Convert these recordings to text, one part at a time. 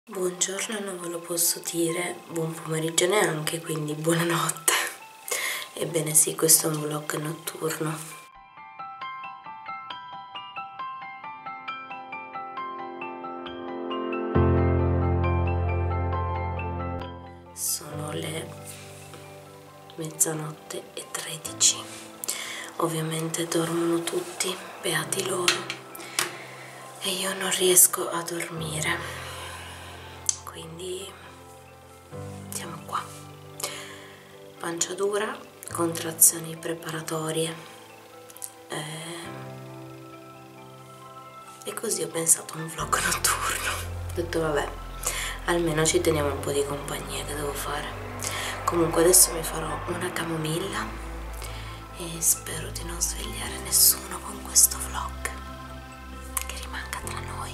Buongiorno non ve lo posso dire, buon pomeriggio neanche, quindi buonanotte. Ebbene sì, questo è un vlog notturno. Sono le mezzanotte e 13. Ovviamente dormono tutti, beati loro, e io non riesco a dormire, quindi siamo qua. Pancia dura, contrazioni preparatorie, e così ho pensato a un vlog notturno. Ho detto vabbè, almeno ci teniamo un po' di compagnia, che devo fare. Comunque adesso mi farò una camomilla e spero di non svegliare nessuno con questo vlog, che rimanga tra noi.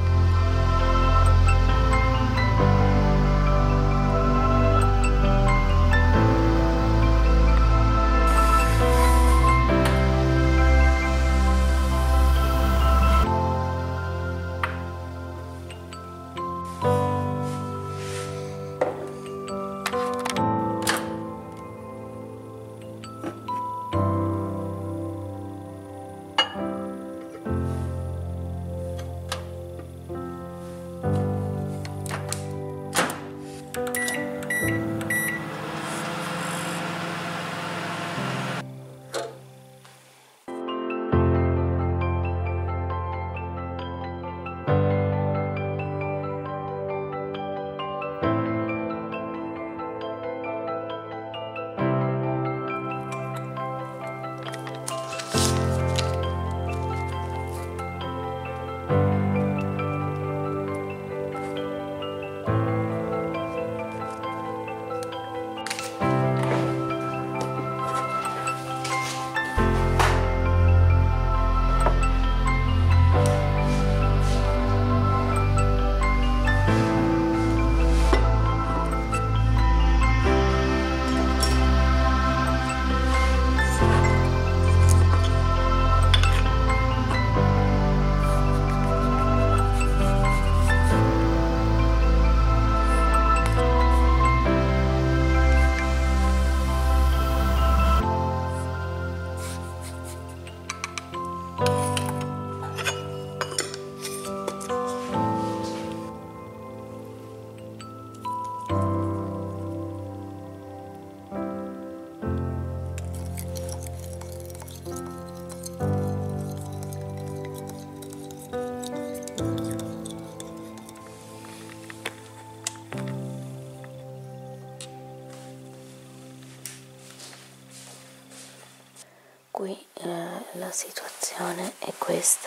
Qui la situazione è questa.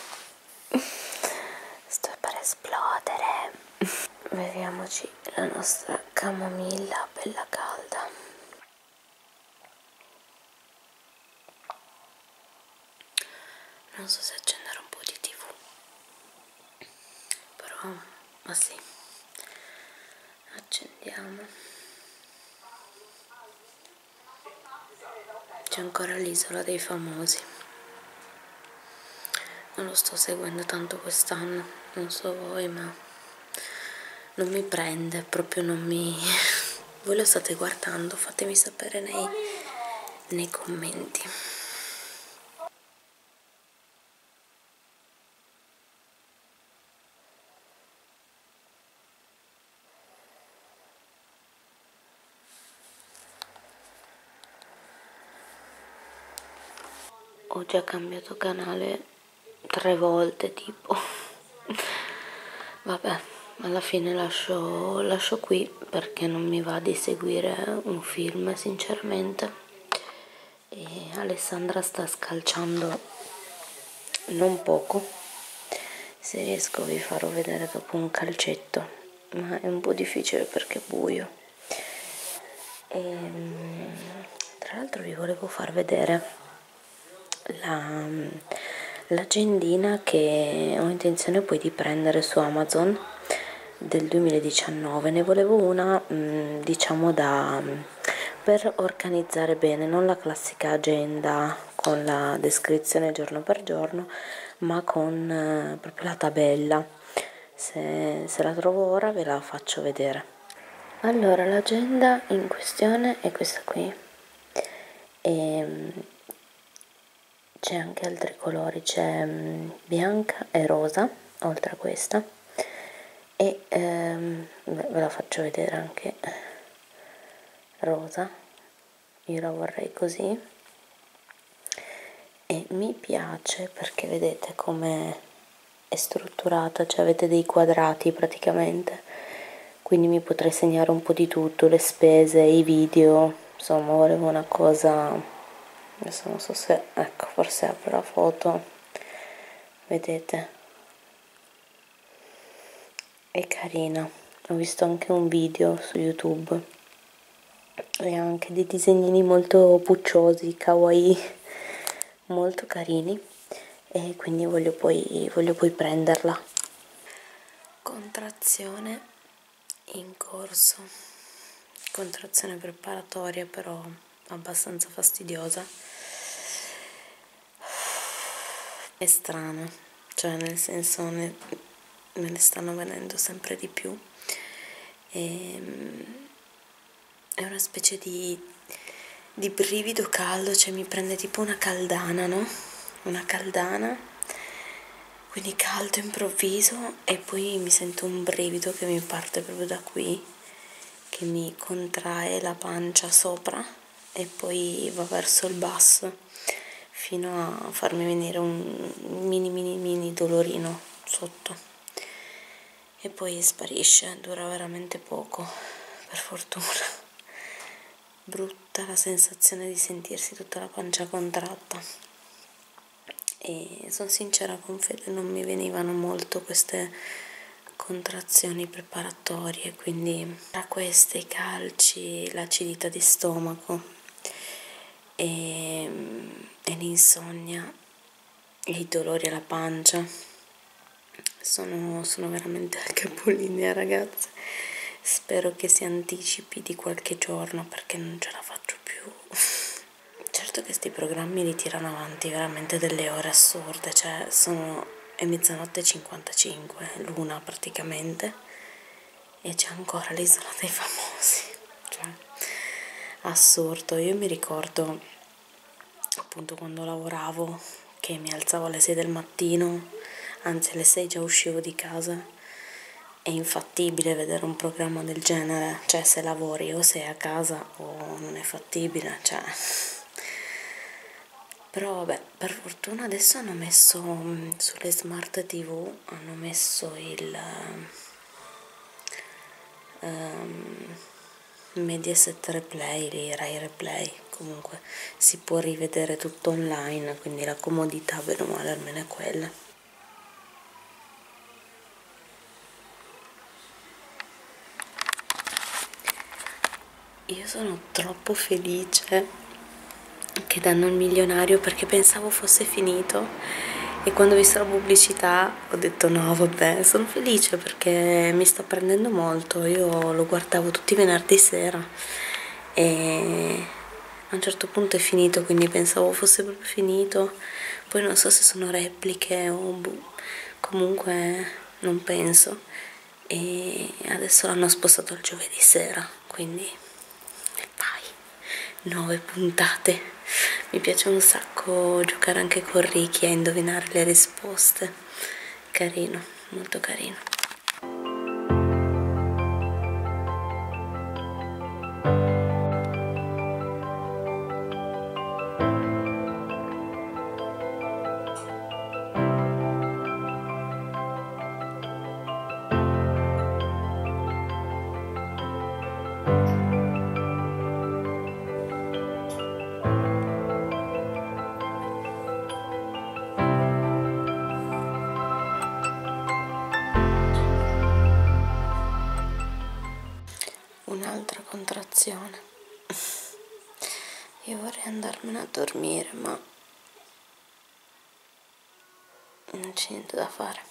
Sto per esplodere. Beviamoci la nostra camomilla bella calda. Non so se accendere un po' di TV, però ma sì, accendiamo. C'è ancora l'Isola dei Famosi. Non lo sto seguendo tanto quest'anno, non so voi, ma non mi prende, proprio non mi... Voi lo state guardando? Fatemi sapere nei commenti. Ho già cambiato canale 3 volte tipo. Vabbè, alla fine lascio qui perché non mi va di seguire un film sinceramente. E Alessandra sta scalciando non poco. Se riesco vi farò vedere dopo un calcetto, ma è un po' difficile perché è buio. E, tra l'altro vi volevo far vedere l'agendina che ho intenzione poi di prendere su Amazon del 2019. Ne volevo una diciamo per organizzare bene, non la classica agenda con la descrizione giorno per giorno, ma con proprio la tabella, se la trovo ora ve la faccio vedere. Allora, l'agenda in questione è questa qui, e c'è anche altri colori, c'è bianca e rosa oltre a questa, e ve la faccio vedere anche rosa, io la vorrei così, e mi piace perché vedete come è strutturata, cioè avete dei quadrati praticamente, quindi mi potrei segnare un po' di tutto, le spese, i video, insomma volevo una cosa, adesso non so se, ecco, forse apro la foto, vedete, è carina, ho visto anche un video su YouTube e anche dei disegnini molto pucciosi, kawaii, molto carini, e quindi voglio poi prenderla. Contrazione in corso, contrazione preparatoria però abbastanza fastidiosa, è strana, cioè nel senso me ne stanno venendo sempre di più, e è una specie di brivido caldo, cioè mi prende tipo una caldana, no? Una caldana, quindi caldo improvviso, e poi mi sento un brivido che mi parte proprio da qui, che mi contrae la pancia sopra e poi va verso il basso fino a farmi venire un mini dolorino sotto, e poi sparisce, dura veramente poco, per fortuna. Brutta la sensazione di sentirsi tutta la pancia contratta, e sono sincera con Fede, non mi venivano molto queste contrazioni preparatorie, quindi tra queste i calci, l'acidità di stomaco e l'insonnia e i dolori alla pancia sono veramente al capolinea, ragazze. Spero che si anticipi di qualche giorno perché non ce la faccio più. Certo che questi programmi li tirano avanti veramente delle ore assurde, cioè è mezzanotte e 55, l'una praticamente, e c'è ancora l'Isola dei Famosi, cioè assurdo. Io mi ricordo appunto quando lavoravo che mi alzavo alle 6 del mattino, anzi alle 6 già uscivo di casa. È infattibile vedere un programma del genere, cioè se lavori o sei a casa o non è fattibile, cioè. Però vabbè, per fortuna adesso hanno messo sulle smart TV, hanno messo il Mediaset Replay, lì, Rai Replay, comunque si può rivedere tutto online, quindi la comodità bene o male almeno è quella. Io sono troppo felice che danno il milionario perché pensavo fosse finito, e quando ho visto la pubblicità ho detto no vabbè, sono felice perché mi sta prendendo molto. Io lo guardavo tutti i venerdì sera e a un certo punto è finito, quindi pensavo fosse proprio finito, poi non so se sono repliche o comunque non penso, e adesso l'hanno spostato al giovedì sera, quindi vai, 9 puntate. Mi piace un sacco giocare anche con Ricky a indovinare le risposte. Carino, molto carino. Un'altra contrazione. Io vorrei andarmene a dormire, ma non c'è niente da fare.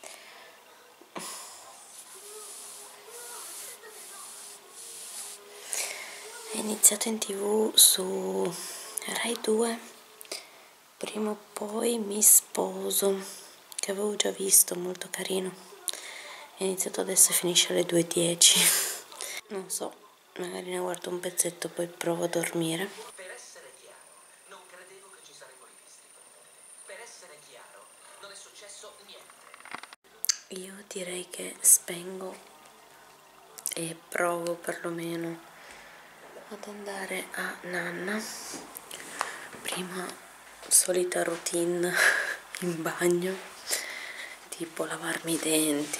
È iniziato in TV su Rai 2, prima o poi mi sposo, che avevo già visto, molto carino. È iniziato adesso e finisce alle 2:10. Non so, magari ne guardo un pezzetto poi provo a dormire. Per essere chiaro, non credevo che ci saremmo rivisti. Per essere chiaro, non è successo niente. Io direi che spengo e provo perlomeno ad andare a nanna. Prima solita routine in bagno, tipo lavarmi i denti,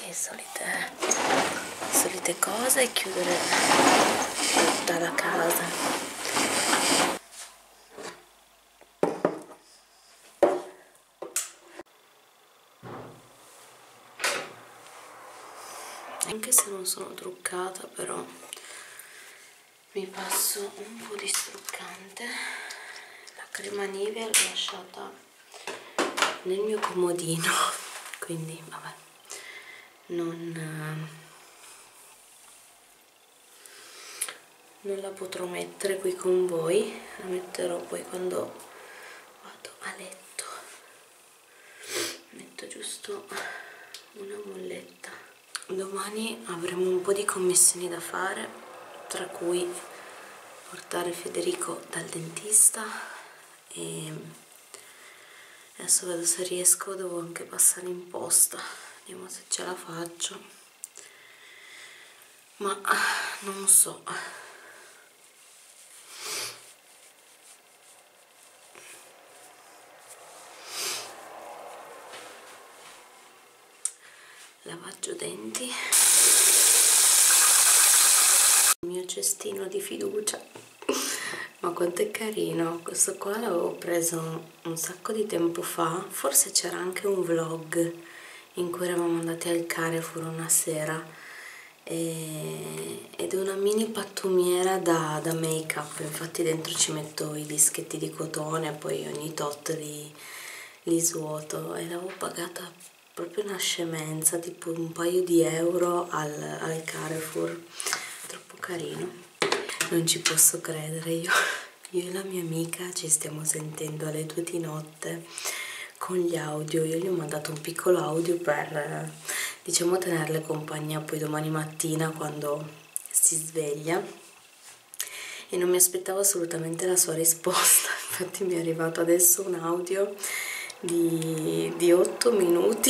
solite cose e chiudere tutta la casa. Anche se non sono truccata, però mi passo un po' di struccante. La crema Nivea l'ho lasciata nel mio comodino, quindi vabbè, non la potrò mettere qui con voi, la metterò poi quando vado a letto. Metto giusto una molletta. Domani avremo un po' di commissioni da fare, tra cui portare Federico dal dentista e adesso vedo se riesco, devo anche passare in posta, vediamo se ce la faccio, ma non so. Lavaggio denti, il mio cestino di fiducia. Ma quanto è carino, questo qua l'avevo preso un sacco di tempo fa, forse c'era anche un vlog in cui eravamo andati al Carrefour una sera ed è una mini pattumiera da make up, infatti dentro ci metto i dischetti di cotone, poi ogni tot li svuoto e l'avevo pagata proprio una scemenza, tipo un paio di euro al Carrefour, troppo carino. Non ci posso credere, io e la mia amica ci stiamo sentendo alle 2 di notte con gli audio. Io gli ho mandato un piccolo audio per, diciamo, tenerle compagnia poi domani mattina quando si sveglia, e non mi aspettavo assolutamente la sua risposta. Infatti mi è arrivato adesso un audio di 8 minuti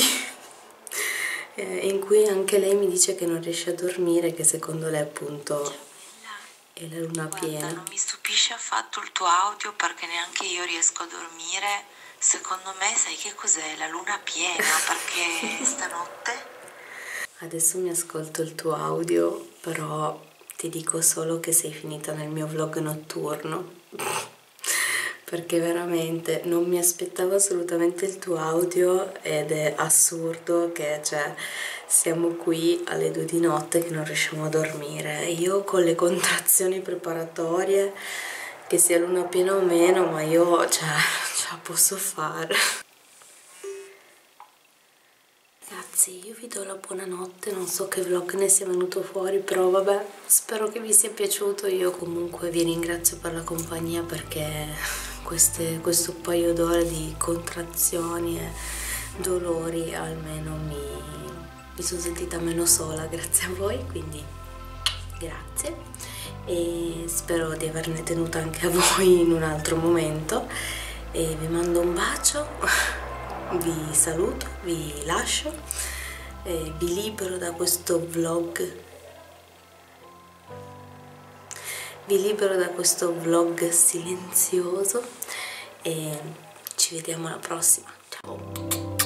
in cui anche lei mi dice che non riesce a dormire, che secondo lei appunto è la luna piena. Guarda, non mi stupisce affatto il tuo audio perché neanche io riesco a dormire. Secondo me sai che cos'è? La luna piena, perché stanotte... Adesso mi ascolto il tuo audio, però ti dico solo che sei finita nel mio vlog notturno. Perché veramente non mi aspettavo assolutamente il tuo audio ed è assurdo che, cioè, siamo qui alle 2 di notte che non riusciamo a dormire. Io con le contrazioni preparatorie, che sia luna piena o meno, ma io ce la posso fare. Ragazzi, io vi do la buonanotte, non so che vlog ne sia venuto fuori, però vabbè, spero che vi sia piaciuto. Io comunque vi ringrazio per la compagnia, perché questo paio d'ore di contrazioni e dolori almeno mi sono sentita meno sola grazie a voi, quindi grazie, e spero di averne tenuta anche a voi in un altro momento, e vi mando un bacio, vi saluto, vi lascio, vi libero da questo vlog, silenzioso, e ci vediamo alla prossima. Ciao!